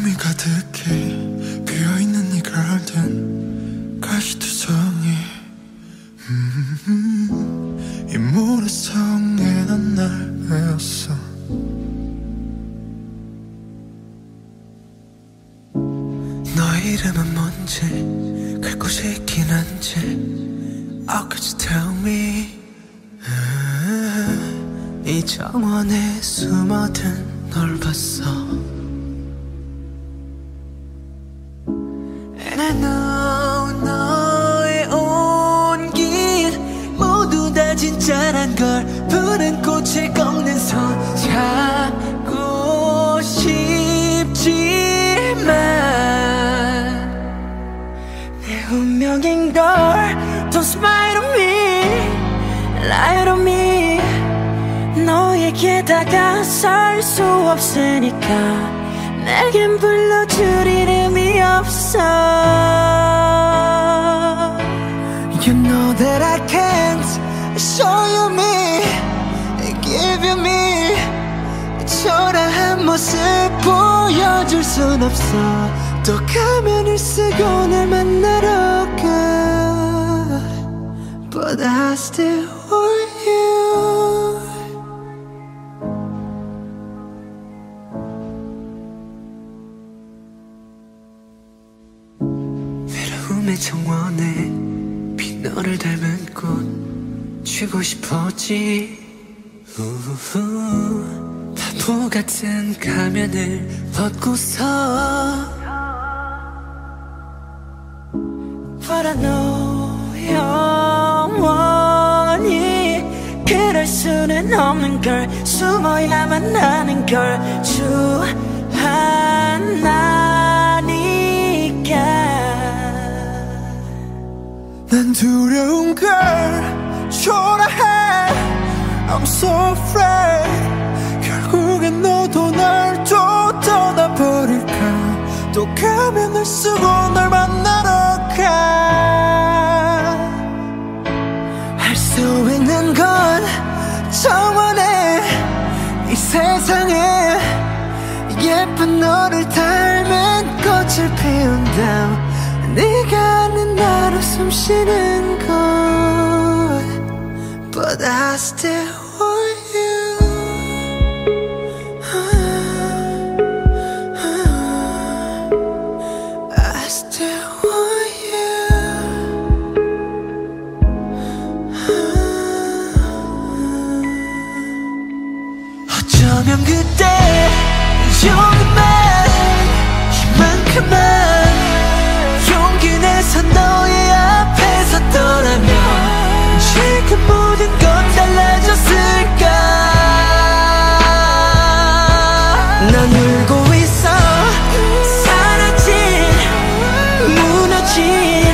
꿈이 가득해 비어있는 이 가든 가시투성이 이 모래성에 난 날 외웠어. 너의 이름은 뭔지 갈 곳이 있긴 한지 Oh could you tell me 이 정원에 숨어든 널 봤어. And I know 너의 온길 모두 다 진짜란 걸 푸른 꽃을 꺾는 손 잡고 싶지만 내 운명인 걸 Don't smile on me, lie on me. 너에게 다가설 수 없으니까 내겐 불러줄 이름이 없어. You know that I can't show you me, give you me. 초라한 모습 보여줄 순 없어. 또 가면을 쓰고 날 만나러 가. But I still want you. 외로움의 정원에 빈 너를 닮은 꽃 쥐고 싶었지. 바보 같은 가면을 벗고서 But I know 영원히 그럴 수는 없는 걸. 숨어야만 하는 걸 주하나니까. 난 두려운 걸 초라해. I'm so afraid. 결국엔 너도 날 또 떠나버릴까. 또 가면을 쓰고 널 만나러 가. 할 수 있는 건 정원에 이 세상에 예쁜 너를 닮은 꽃을 피운다. 네가 아는 나로 숨쉬는 곳. But I still want you. I still want you. 어쩌면 그때 용기만 이만큼만 용기 내서 너의 앞에 섰더라면 지금 모든 건 달라졌을까. 난 울고 있어. 사라진 무너진